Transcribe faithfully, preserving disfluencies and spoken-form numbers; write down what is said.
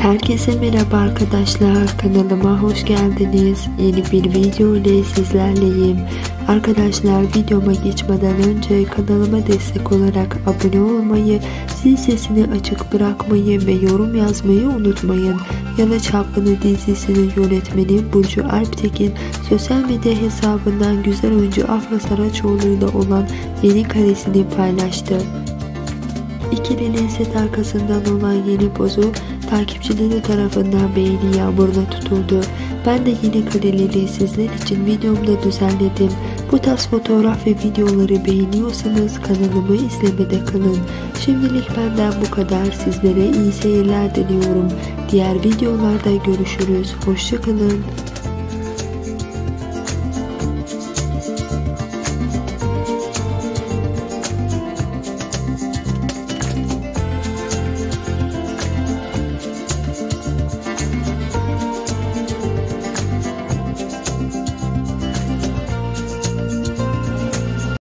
Herkese merhaba arkadaşlar, kanalıma hoş geldiniz. Yeni bir video ile sizlerleyim. Arkadaşlar, videoma geçmeden önce kanalıma destek olarak abone olmayı, zil sesini açık bırakmayı ve yorum yazmayı unutmayın. Yalı Çapkını dizisinin yönetmeni Burcu Alptekin sosyal medya hesabından güzel oyuncu Afra Saraçoğlu ile olan yeni karesini paylaştı. İkilinin set arkasından olan yeni pozu takipçileri tarafından beğeni yağmuruna tutuldu. Ben de yeni kareleri sizler için videomda düzenledim. Bu tarz fotoğraf ve videoları beğeniyorsanız kanalımı izlemede kalın. Şimdilik benden bu kadar. Sizlere iyi seyirler diliyorum. Diğer videolarda görüşürüz. Hoşça kalın.